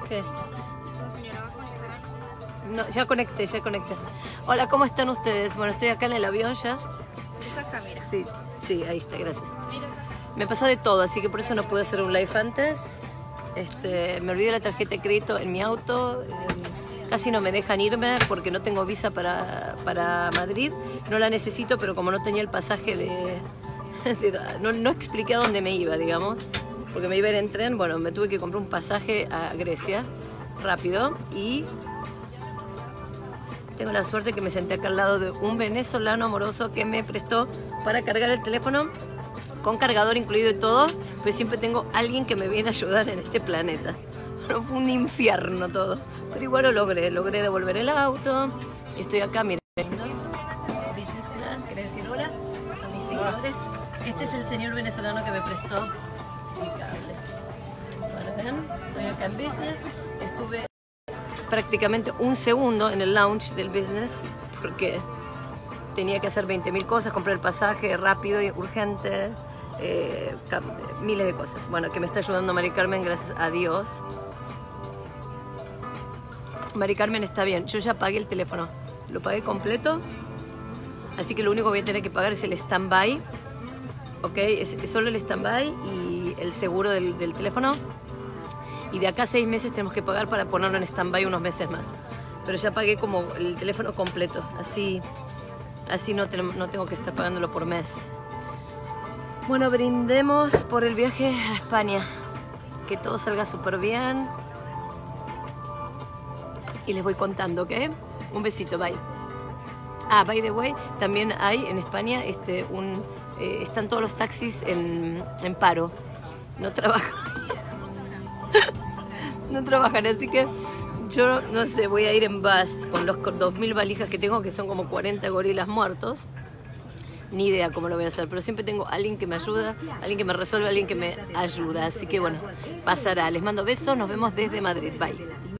¿Qué? La señora va a conectar ahí. No, ya conecté, ya conecté. Hola, ¿cómo están ustedes? Bueno, estoy acá en el avión ya. Esa cámara. Sí, sí, ahí está, gracias. Mira esa cámara. Me pasó de todo, así que por eso no pude hacer un live antes. Me olvidé la tarjeta de crédito en mi auto. Casi no me dejan irme porque no tengo visa para Madrid. No la necesito, pero como no tenía el pasaje no expliqué a dónde me iba, digamos. Porque me iba a ir en tren, bueno, me tuve que comprar un pasaje a Grecia, rápido. Y tengo la suerte que me senté acá al lado de un venezolano amoroso que me prestó para cargar el teléfono, con cargador incluido y todo, pues siempre tengo alguien que me viene a ayudar en este planeta. Bueno, fue un infierno todo, pero igual lo logré devolver el auto. Estoy acá mirando business class. Quería decir hola a mis seguidores. Este es el señor venezolano que me prestó el cable. Bueno, ¿ven? Estoy acá en business. Estuve prácticamente un segundo en el lounge del business porque tenía que hacer 20.000 cosas, comprar el pasaje rápido y urgente, miles de cosas. Bueno, que me está ayudando Mari Carmen, gracias a Dios. Mari Carmen está bien, yo ya pagué el teléfono, lo pagué completo, así que lo único que voy a tener que pagar es el stand-by, ¿ok? Es solo el stand-by y el seguro del teléfono. Y de acá a 6 meses tenemos que pagar para ponerlo en stand-by unos meses más. Pero ya pagué como el teléfono completo, así no tengo que estar pagándolo por mes. Bueno, brindemos por el viaje a España. Que todo salga súper bien. Y les voy contando, ¿ok? Un besito, bye. Ah, by the way, también hay en España están todos los taxis en paro. No trabajan. No trabajan, así que yo no sé, voy a ir en bus con los 2.000 valijas que tengo, que son como 40 gorilas muertos. Ni idea cómo lo voy a hacer, pero siempre tengo alguien que me ayuda, alguien que me resuelve, alguien que me ayuda. Así que bueno, pasará. Les mando besos, nos vemos desde Madrid. Bye.